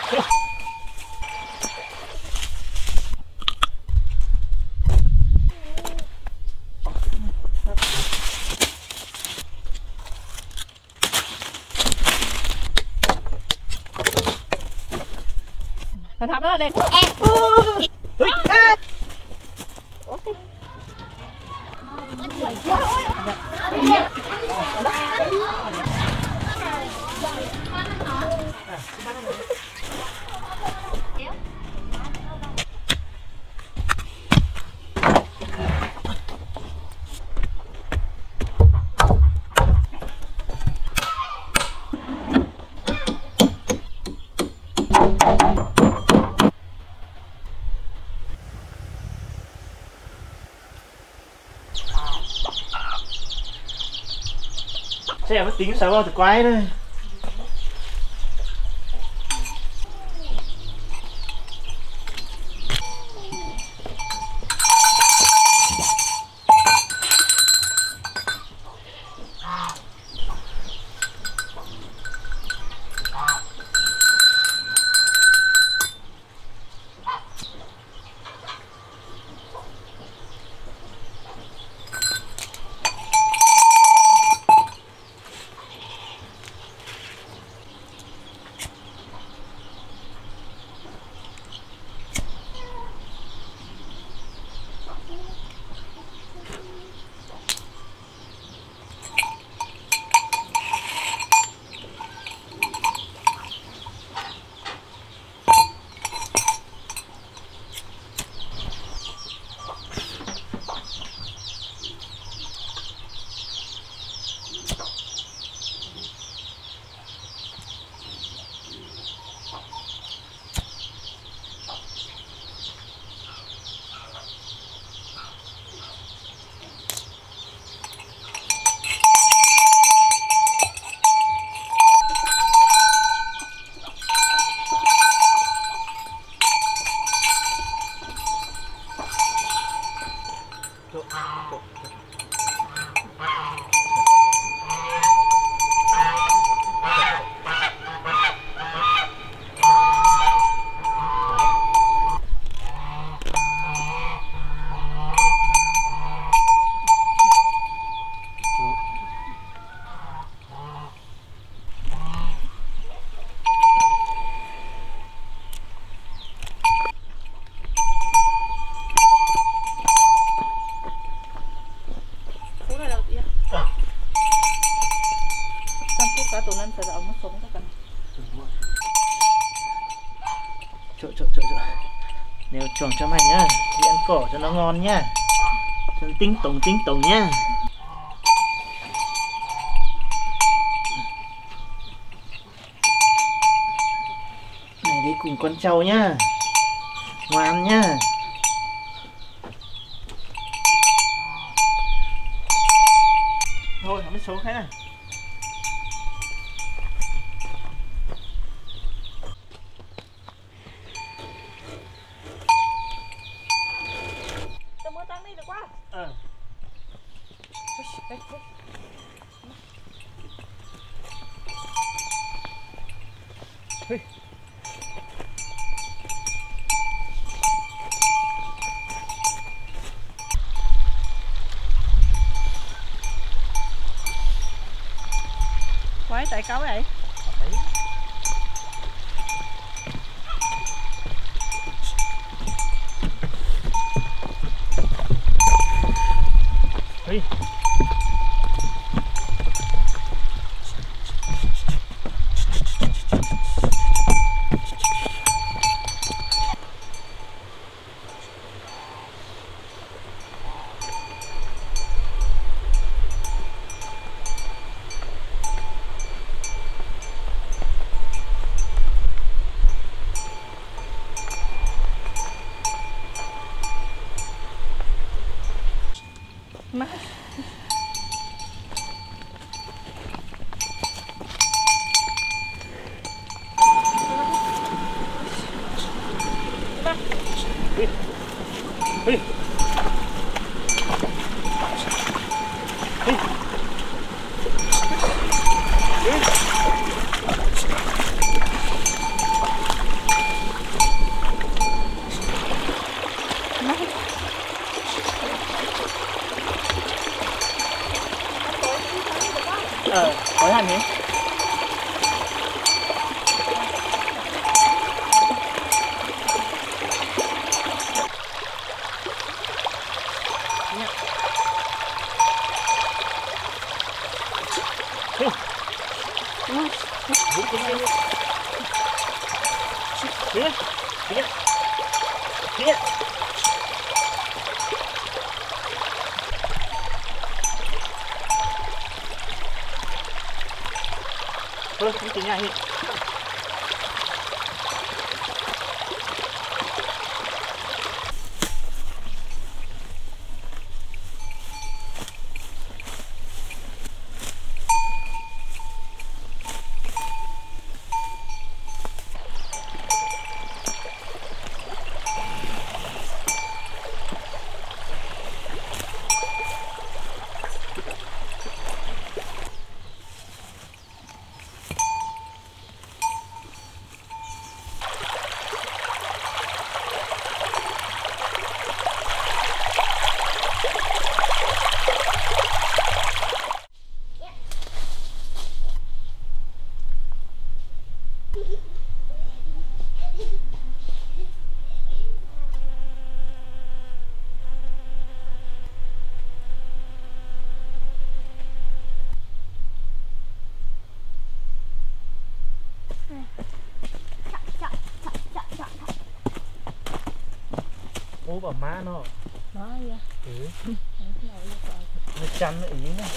ทำแล้วเด็ก xe mới tính sao thì quái đây. Chỗ nếu chuồng cho mày nhá, đi ăn cỏ cho nó ngon nhá, cho nó tinh tùng nhá. Này đi cùng con trâu nhá, ngoan nhá. Thôi không biết số cái này. Quái tại cáo vậy. Hey. nhỉ? Thôi, không tính ngay. Ô bảo má nó. Má vậy. Ừ. Nó chăn nó ý nè.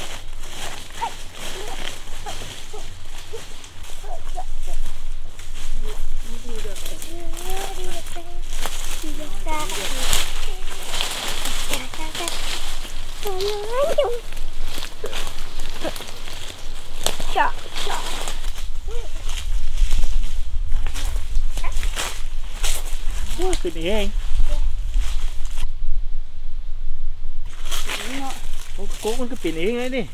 Cái gì anh? Cố con cái pin ý ngay đi.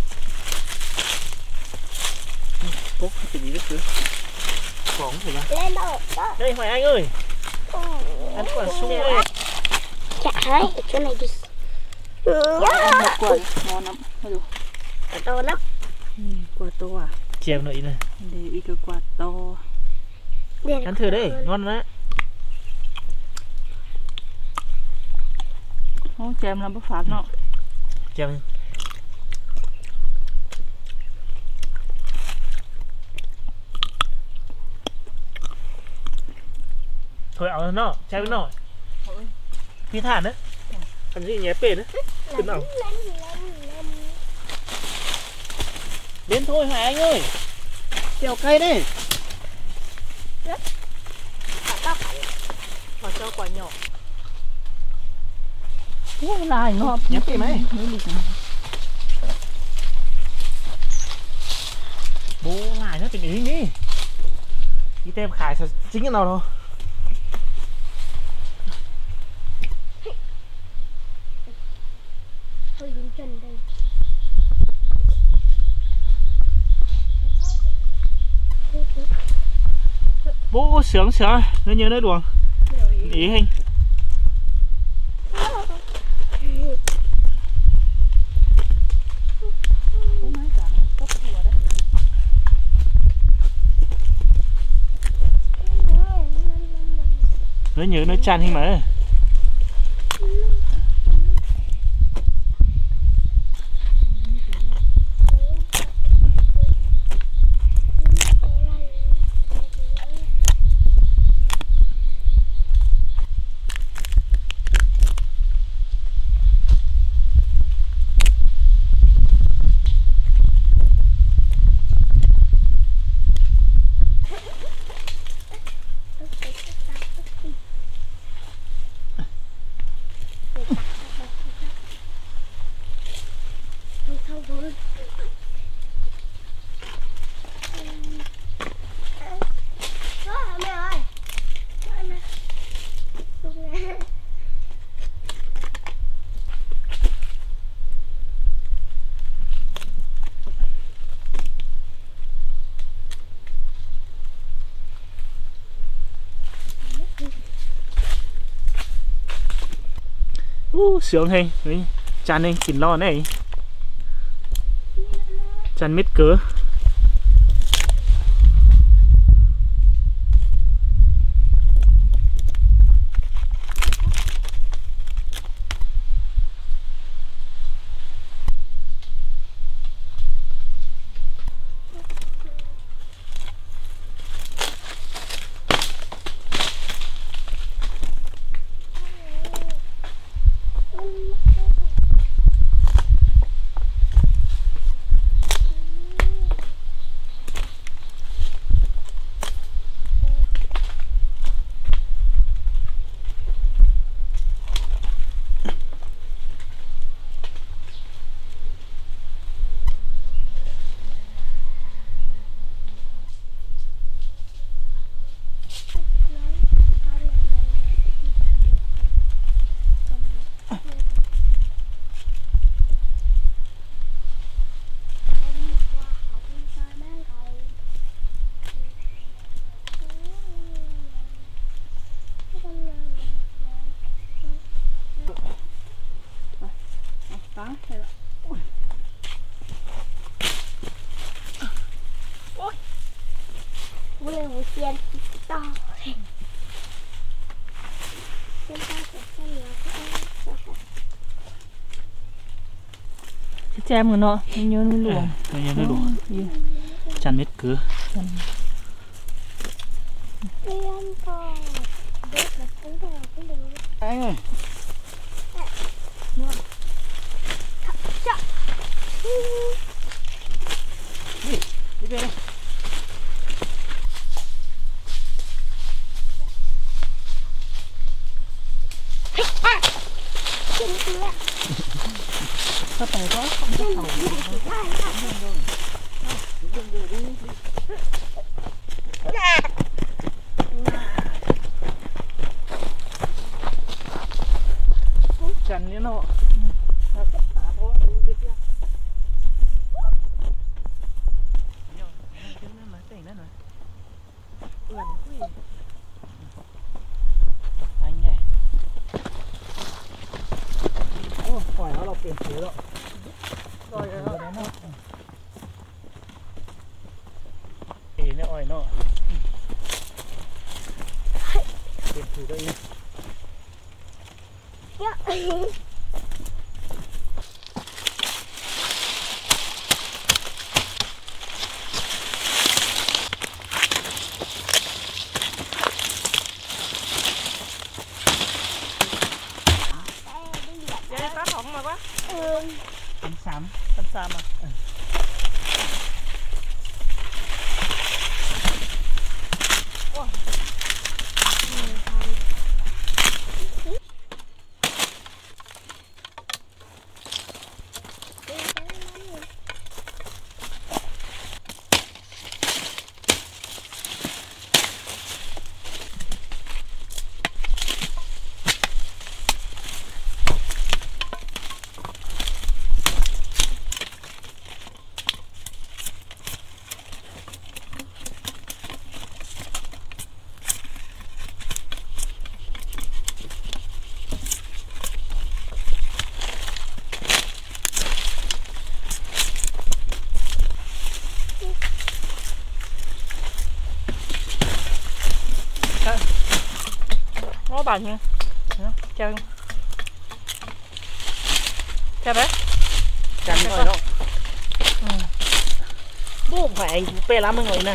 Cố cái pin ý đó chứ. Còn gì mà. Lên đâu đó. Đây Hoài Anh ơi. Anh quả sung ơi. Chả thấy chỗ này đi. Một quả ngon lắm. Aduh. To lắm. Quả to à? Chèo nội này. Để ý cái quả to. Ăn thử đây, ngon đó. Không chèm làm bất phát nó. Chèo. Thôi áo nó, chèo nó. Phi thản đấy. Ăn gì nhé bể đấy. Cứ nào. Đến thôi Hoài Anh ơi. Chèo cây đây. Quả to quả nhỏ. Ủa này ngọt. Nhắm kì mấy. Bố lại nó tình ý đi. Đi tem khải sao chính cái nào đâu. Thôi dính chân đây. Bố sướng sướng. Nó nhớ nó đuồng. Ý hình. Nó nhớ nó chăn hình mà. Sướng hình. Chăn hình kín lo này. Chăn mít cớ. มือเสียนต่อเส้นต่อเส้นเหลืองแจมกันเนาะมันเยอะมันหลวงมันยังไม่หลวงจันเม็ดคือเรียนต่อเด็กแบบนี้เด็กไม่รู้ไอ้จะนี่เป็นกินเพื่อเข้าไปก็กินได้จันเนี่ยเนาะอันใหญ่โอ้ปล่อยแล้วเราเปลี่ยนสีแล้วปล่อยแล้วเนาะเอ๋เนี่ยอ่อยเนาะเปลี่ยนสีได้อีกเยอะยายตาของมาปะเป็นสามซ้ำอ่ะง้อบานยังจังใช่ไหมจันหน่อยเนาะโบ้แผงเป้ล้ำมึงหน่อยนะ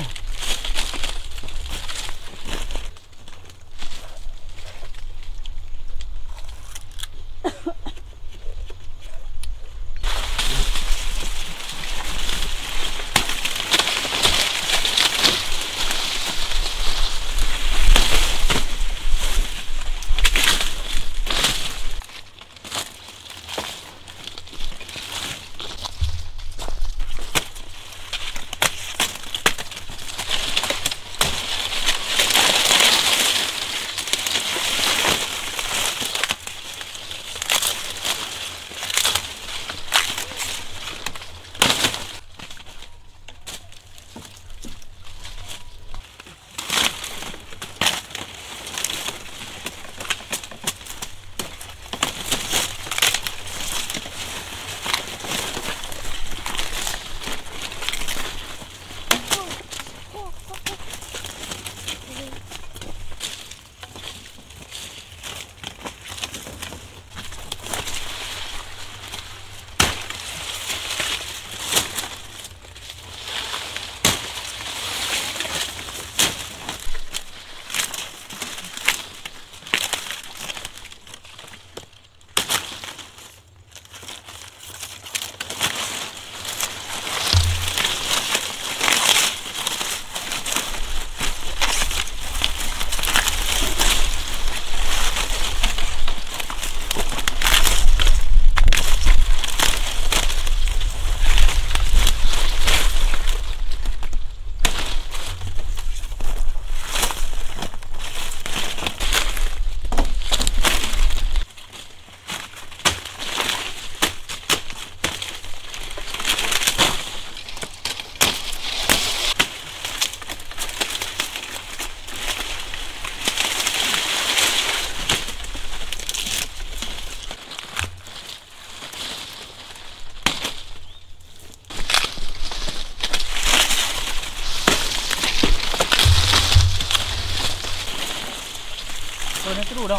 cái đủ đâu.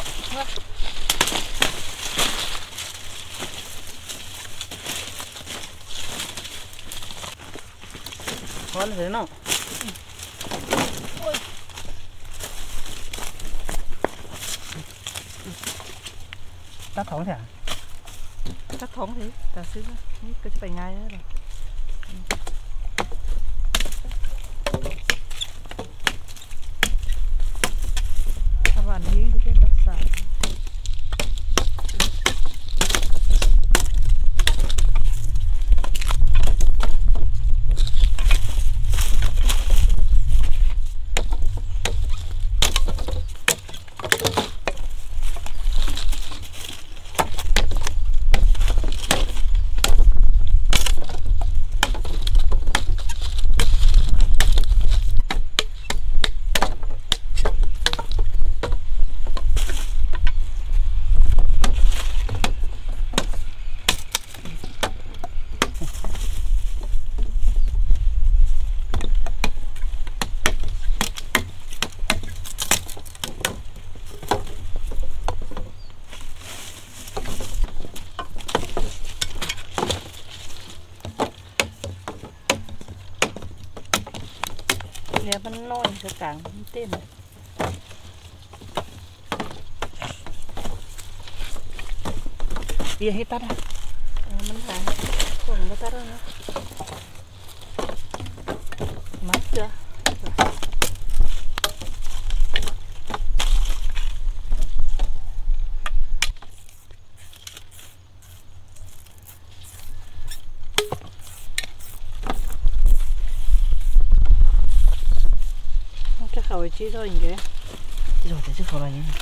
Con thế nào? Tắt thống thế à? Tắt thống thế, ta xứ cái phải ngay đó rồi. Các bạn hiến cái đất sản.เนี่ยมันน้อยจะกลางมันเต็ม Bia hết tắt à? มันหายส่งมาตัดแล้วนะมัดเจอจะเข้าไปชี้ตัวอย่างเงี้ย Rồi thế chứ không là như này.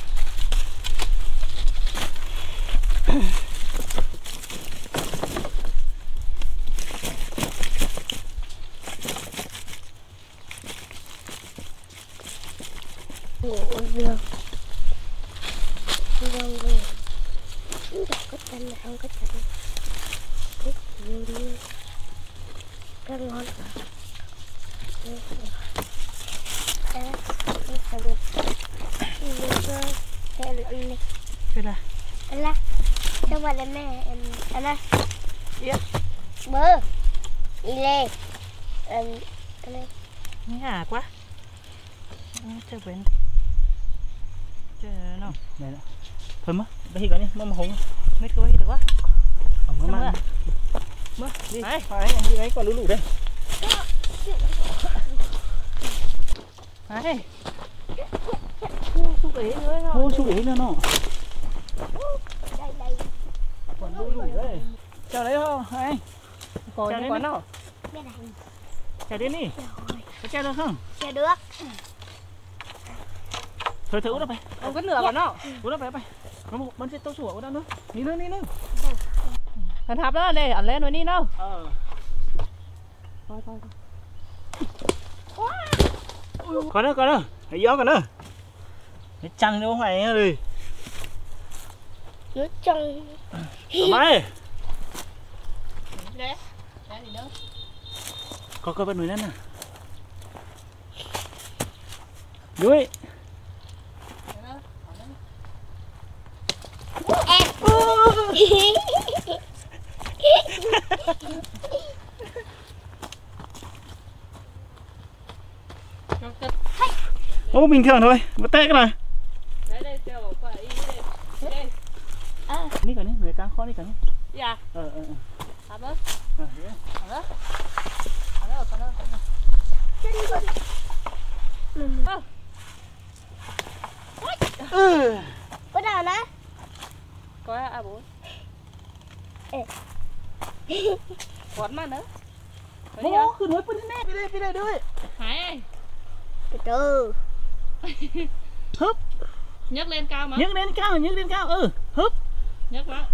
ngủ giường giường về có chân là không có chân thích vui rất ngon Thế là Ella, cho bà lên mẹ em Ella, Yep. bơ, đi lên, lên, nghe hà quá, chơi quên, chơi nó, Này nè. Thôi mất, đây hi cái này, mắm hồng. mấy cái gì được quá, Mắm mắm. mơ, đi, Đấy, phải đi ấy còn lũ lũ đây. đấy, chú ý nữa nó, Ô chú ý nữa nó. đây đây, Còn lũ lũ đấy. Chào đấy không? Anh. còn Chào những đến quán đi. nào, cái này, Chào đến đi. rồi, Có chào được không? chưa được, Thôi thử nó phải. còn cái nửa quán nào, Út nó phải phải. Nó một bên tao sủa đó nữa. Đi nữa đi nữa. thằng hạp đó đây, ăn lên rồi đi đâu, Ờ. coi coi, Còn nữa. Hãy gió còn nữa. Cái chăng đâu phải ơi. nước trong, Mày. đấy, đấy gì nữa, Có bên núi nè. Đuôi. Ô bình thường thôi, một tệ cái này. đây, chờ phải đi đây, Ní cái này, người ta khó ní cái này. dạ, hạp đó, Thế. hạp đó, còn đâu, bắt đầu đó, có à bố, quán mà nữa, Ô, cứ nói bên này, bên đây đuôi. Hải, từ từ, Húp, nhấc lên cao mà, nhấc lên cao, húp. nhấc vào,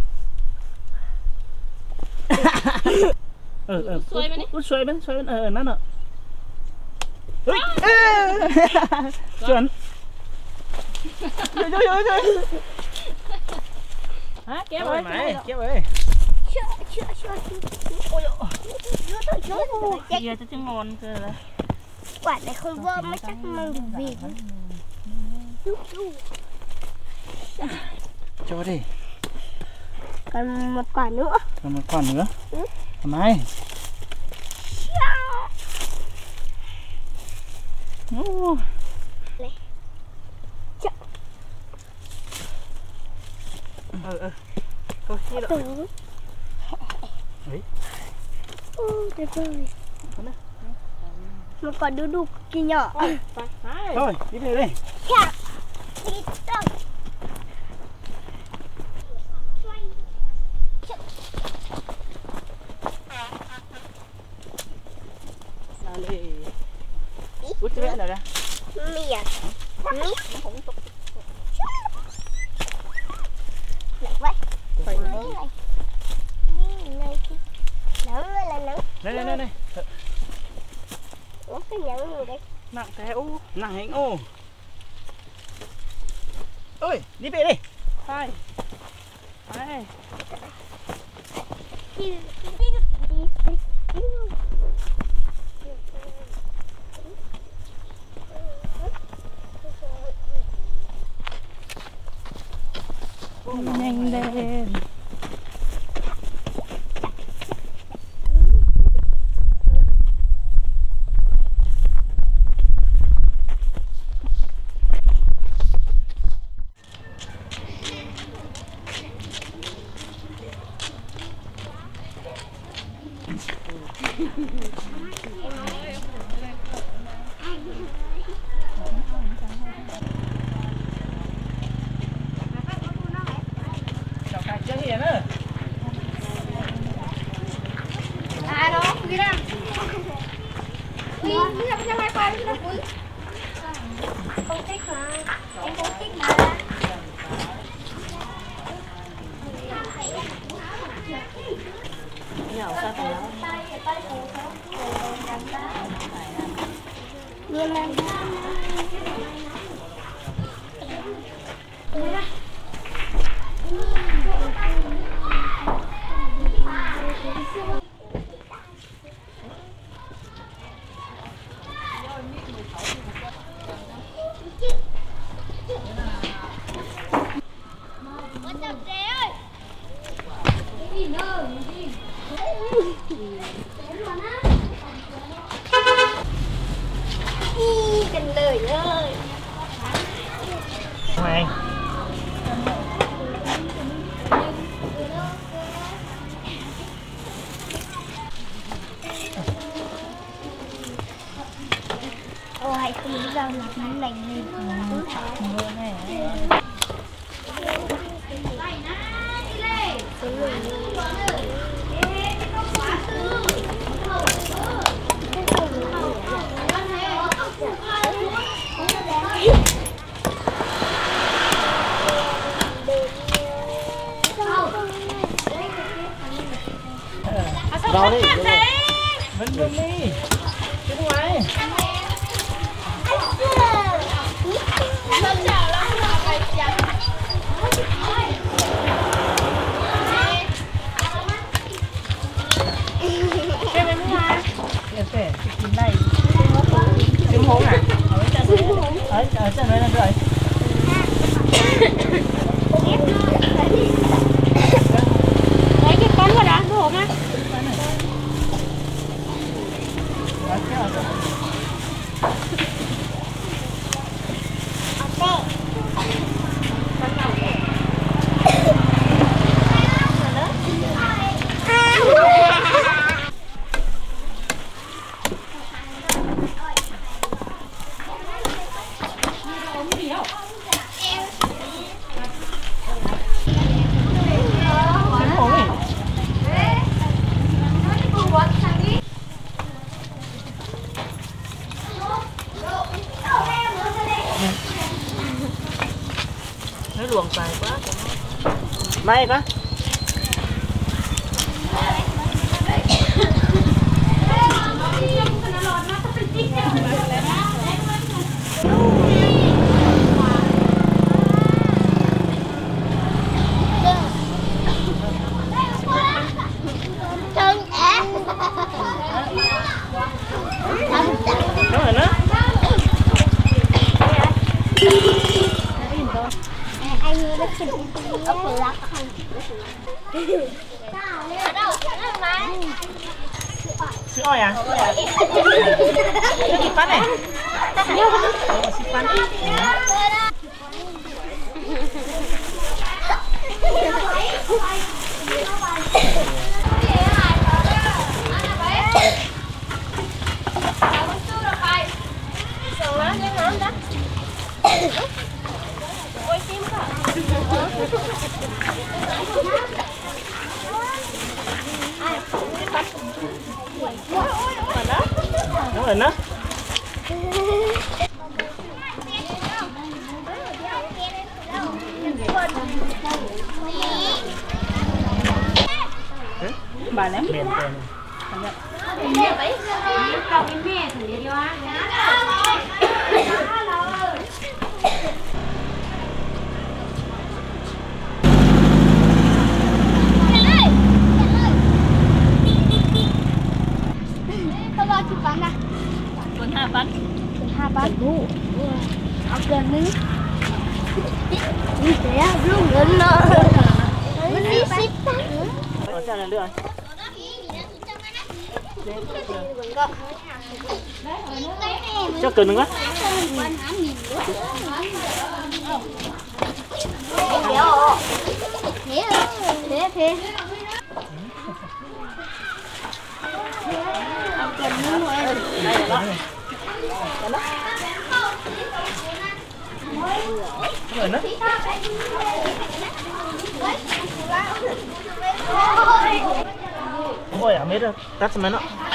xuôi bên đi. Xuôi bên, nó nè. Ui, chuẩn. Rồi. hả, kéo Rồi rồi, mày, kéo ơi. chưa, ôi kia cho chứ ngon cơ là, quả này không vơ mới chắc mang được về, Cho đi. Còn một quả nữa. Còn một quả nữa. Ừ. Làm ai? Này. Thôi, như đó. Đấy. Tuyệt vời. Một quả đu đủ kia nhỏ. Thôi, đi về đây. Đi đâu? Út cái nào ra? Miệng. Được vậy. Phải đi này. Đi này. Nắng là nắng. Đây. Ủa cái nhận gì đây? Nặng thế u. Nặng hình ô. Ôi, đi về đi. Hai. Hai. Nhanh lên. Chào cả chưa hiền á. Đó, đi ra. Đi ra ngoài qua đi ra cuối. Không thích mà. Em không thích mà. Nhỏ sao phải nó. Luôn lên. Cần lời ơi. Ngoài. Ôi, không biết đâu là nó lành lên. Mưa này. Rau đi. Vân đi. Cái ngoài. Em sẽ kiếm đây. Kiếm hố à? Ở trên đây là rồi. Lấy cái con vào đó, đồ mà. Nó luồn tài quá. May quá. Nó rồi đó. Anh đâu mà Sữa oi à? Sữa kịp phát này. Xịt phát. Đúng rồi đó. Bà ném Miền tên. Quân 2 bát. 2 bát bu.เอาเกินนึงนี่เดี๋ยวลูกเงินเนาะมันมี10บาท Ở sao là lựa? Cho cần nữa. Thế.เอาเกินนึงเลย Đây là đó. Rồi nó. Ôi à, mết rồi. Tắt xem nó.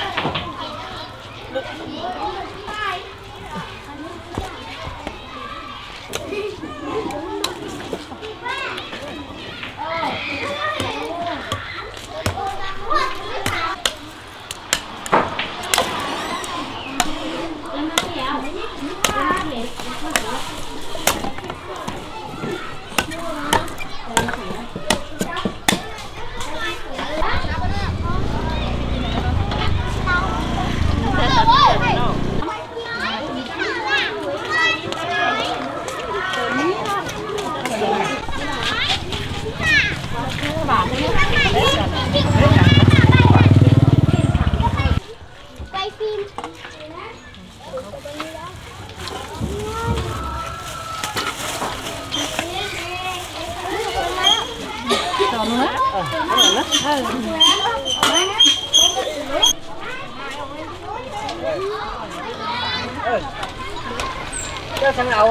quay phim Cho nữa. Cho sang đầu.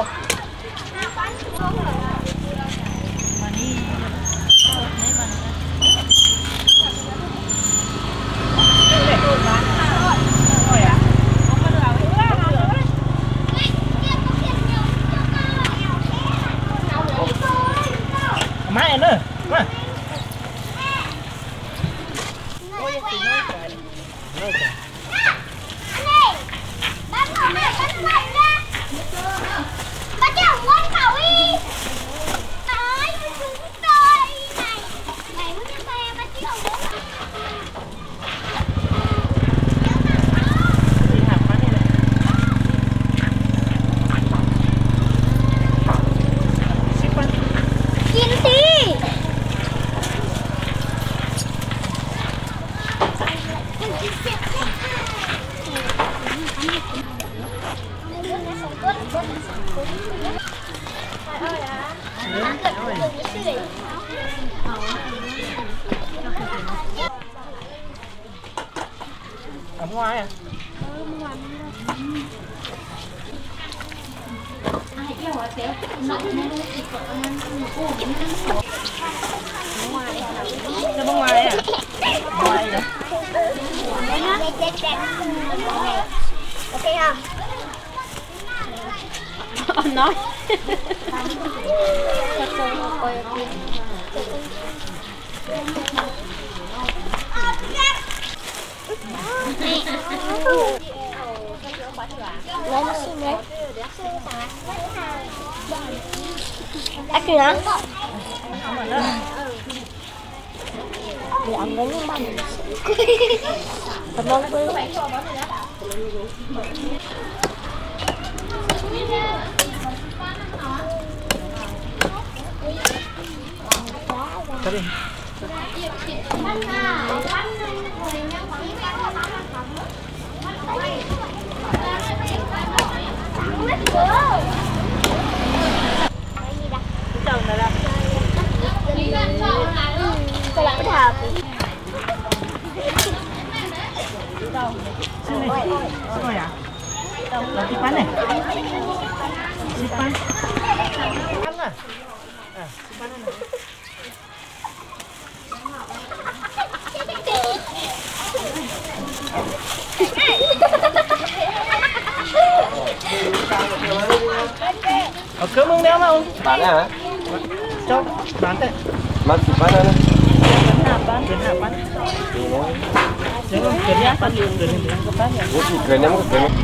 Máy anh ơi. Mà. Ở ngoài à? Nó bên ngoài à? Ngoài à? ok không? Ông nói. Lên xin đấy. Ác kìa hả? Để ăn đến những bằng. Cảm ơn quý. Cắt đi. rồi à? Là tí bán này. Tí bán. Ăn à? À, tí bán này. Ở cơm mông đeo mà ông. Bán hả? Cho bán đây. Bán chỉ bán thôi. Bán. Nếu không kiếm nhá, bán liền rồi thì có bán nhá. Bố chỉ cười ném cái cười.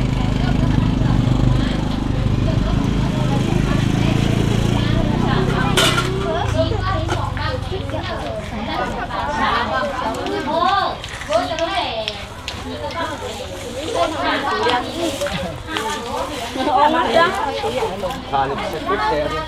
Thà nó sẽ cút xe đi.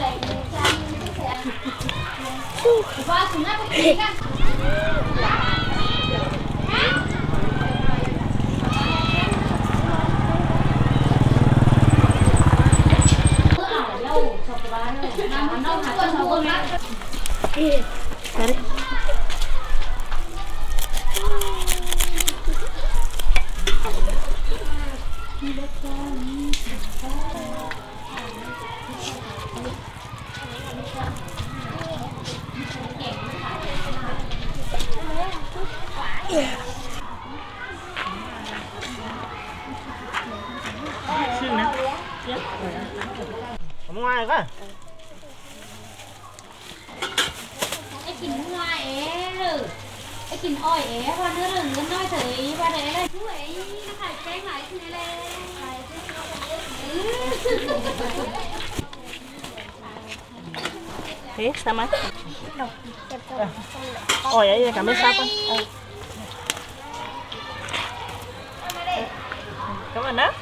Xương nè. Ở ngoài quá. Cái kín ngoài ấy, cái kín ỏi ấy, hoa nữa đừng có nói thấy hoa đấy là chú ấy nó phải tránh lại thế này Thế sao mấy? Ôi ấy cảm ơn sao con. Cảm ơn đó.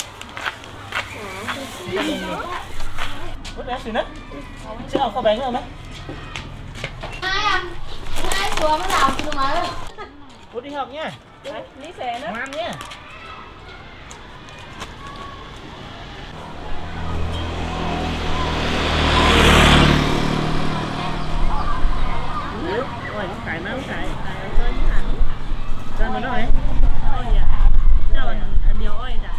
Bút bé xíu nữa. Chứ không có bánh nữa mấy. Hai xuống nó làm từ mà. Bút đi học nha. Đấy, lý xe nữa. Ngoan nha. Ôi, nó cải nó cải. Ra nó nói. Ôi à. Cho anh điều ơi đã.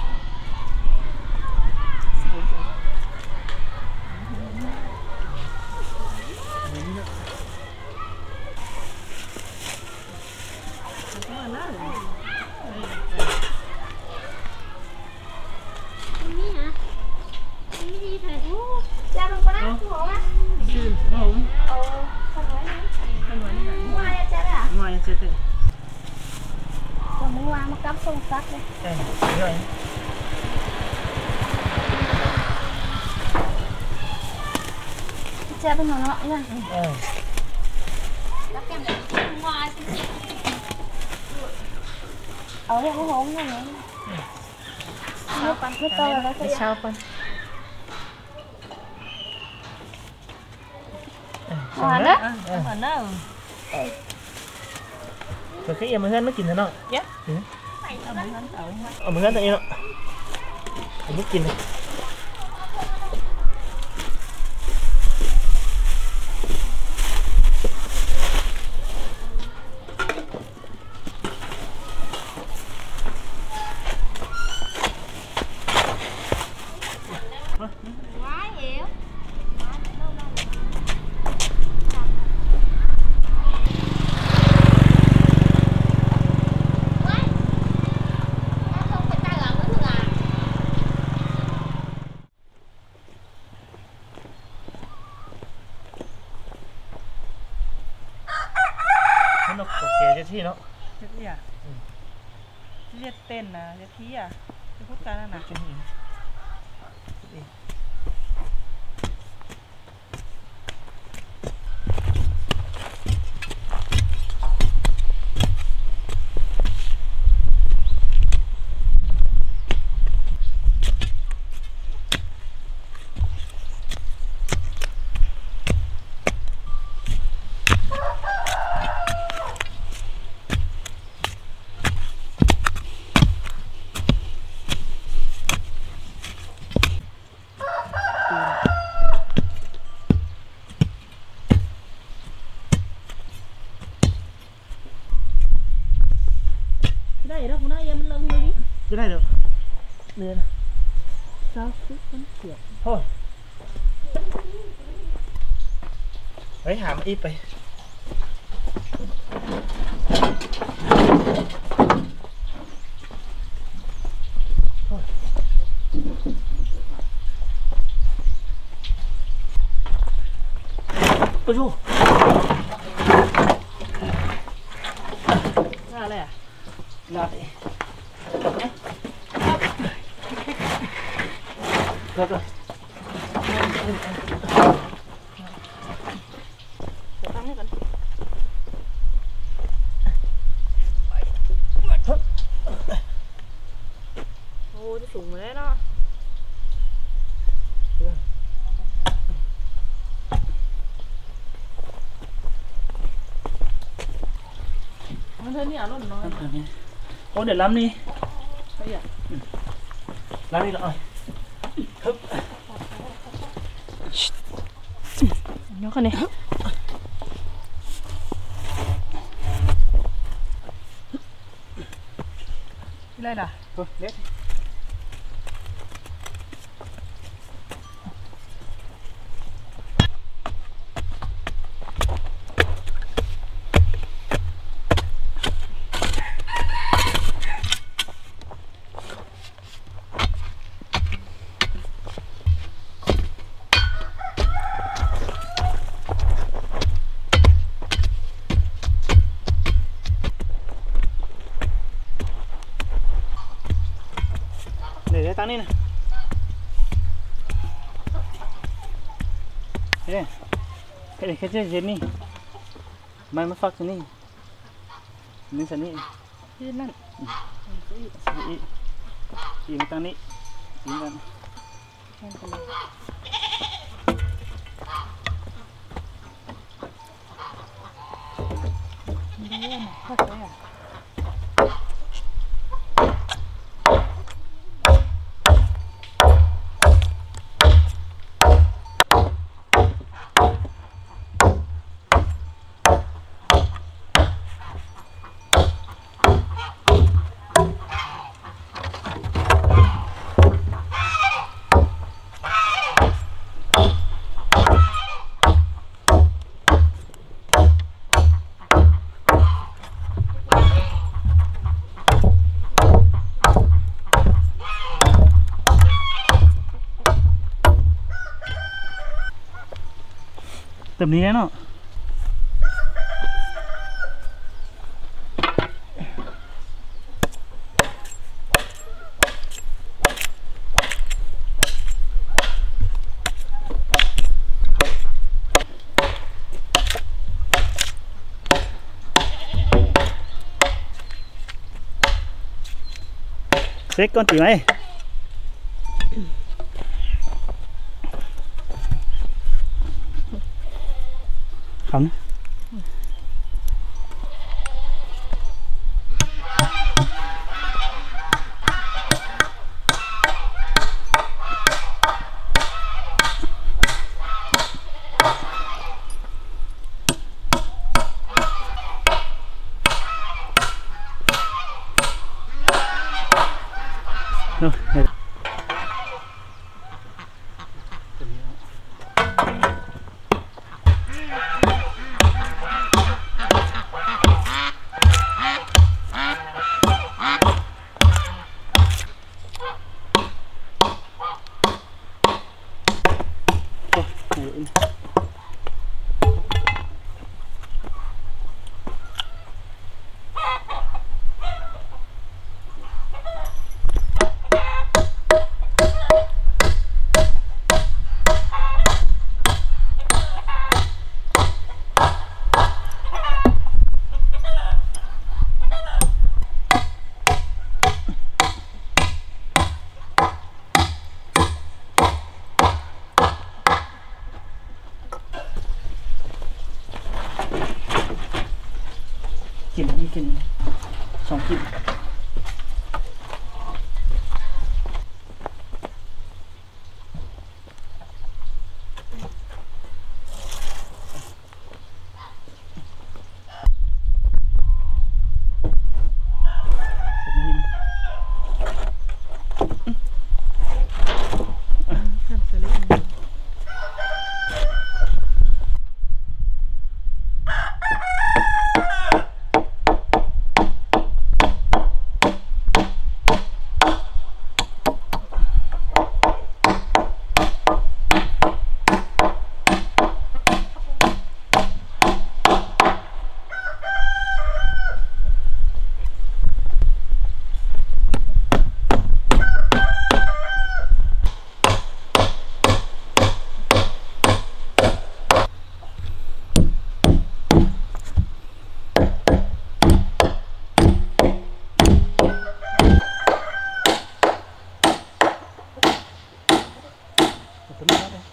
Ra đừng có nát xuống á. Không. Không nói nữa. Ngoài ra chết à? Ngoài chết rồi. Còn muốn ngoài mà cắm sông sắt đi. Đây, rồi. Chết bên nó nha. Ngoài ở đây có hốn này nữa. Nước to là nó sẽ Sao con? Hoàn đó. Mà nó Rồi cái em mới hơn nó kín thế nào? dạ. Ở mới hơn tự nhiên ạ. Anh biết kín này. Quá nhiều. Nó có kè cho thi nó. chết gì à? Giết tên là giết thí à? Cái phút ca nào? cứ này được nè sao sức vẫn kiểu thôi lấy hàm ítไปthôi ôi chú ra đây à ra đây được rồi tăng hết rồi ô cái sủng đấy đóมันเท่านี้อ่ะรถน้อย ô để làm đi ไปอ่ะ làm đi rồi hấp ยกกันเลยอะไรล่ะ thôi lết để tăng đi này thế cái này cái trên đi mai mới phát trên đi nên sẽ đi ยืนนั่นอีกตั้งนี้ยิงกันแข่งกันเลยมันได้ยังไงเข้าใจอ่ะ tầmนี้เนาะเซ็กก่อนตีไหมขำกินนี่กิน2 กินตัวนี้ได้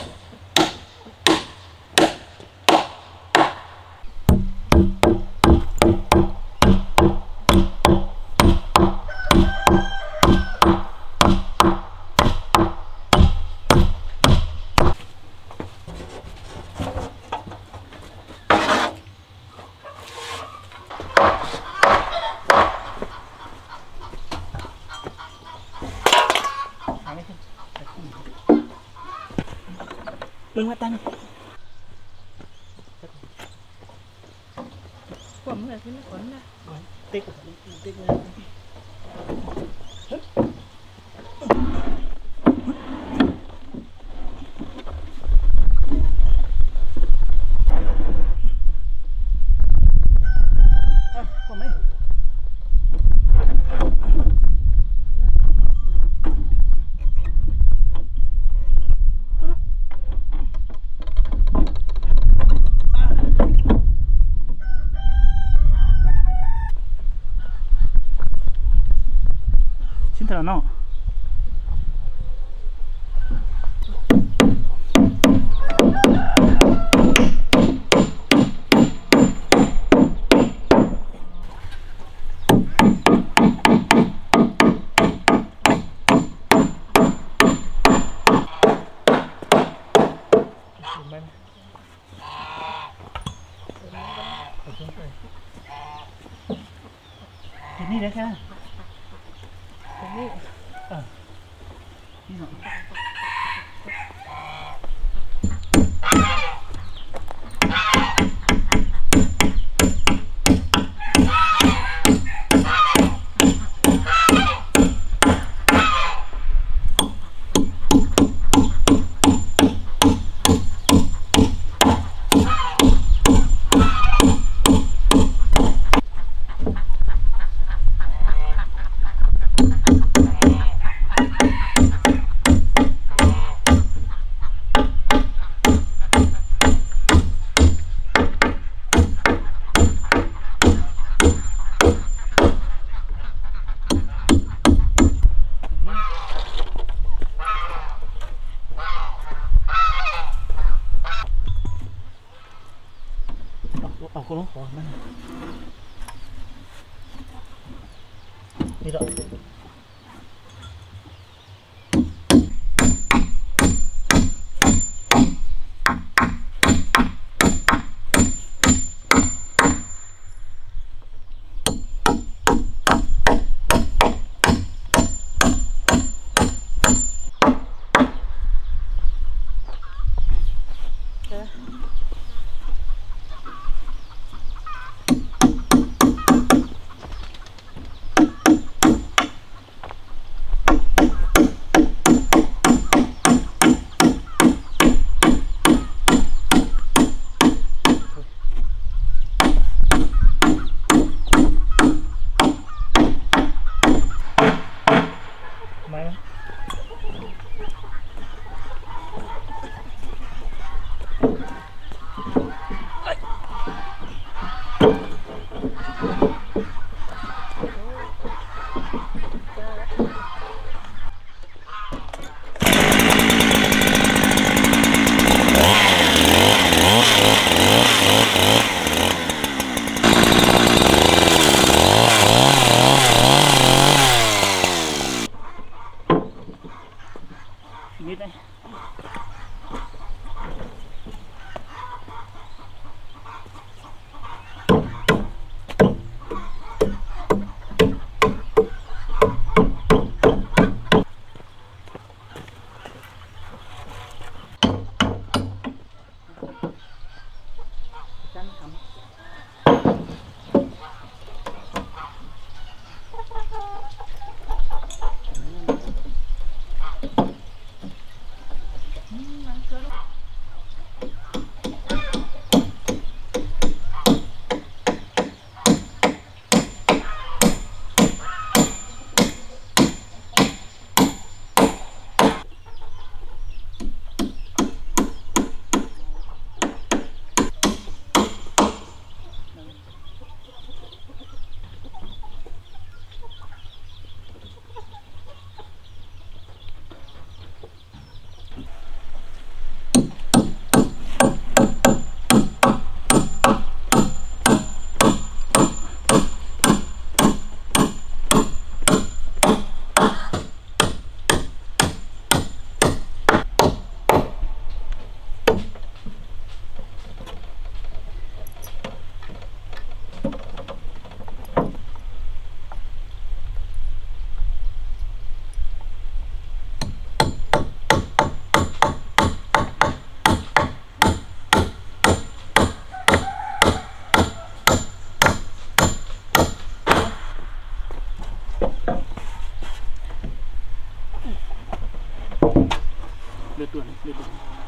มึงมาตั้งผมเลยที่ไม่ขนนะติ๊กติ๊กเลยผมไม่ชิ้นเท่านั้นทีนี้ได้แค่ตรงนี้นี่เนาะเอาคนละขอนั่นนี่ดอกนิดเลยลือดด่วนเลือดด่วน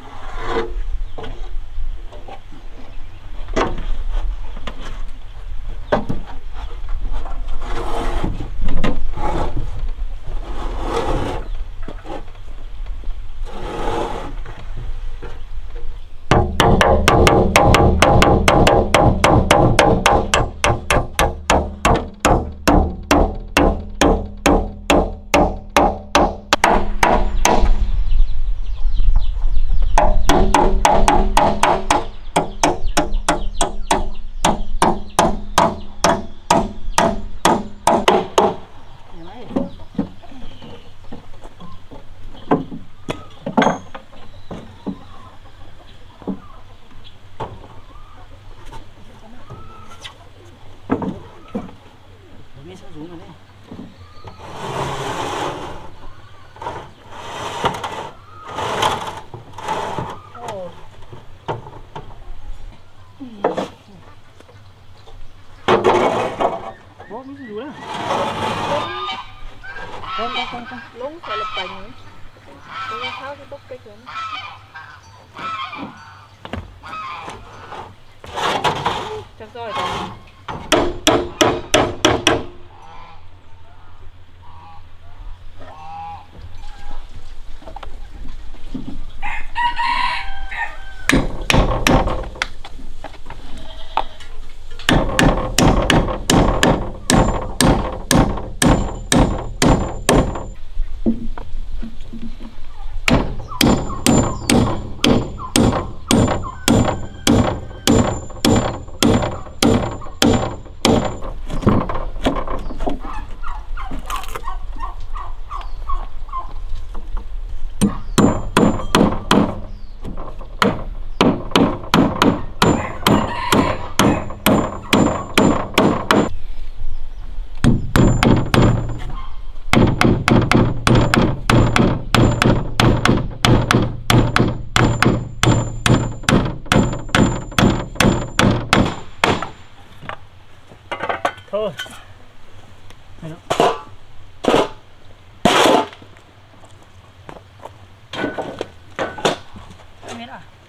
ไม่สูงเลยโอ้ไม่สูงเลยลงใส่ละไปนี้ตัวเท้าที่ตกไปเกินจักซอยกันโทษไม่รู้เม็ดอ่ะ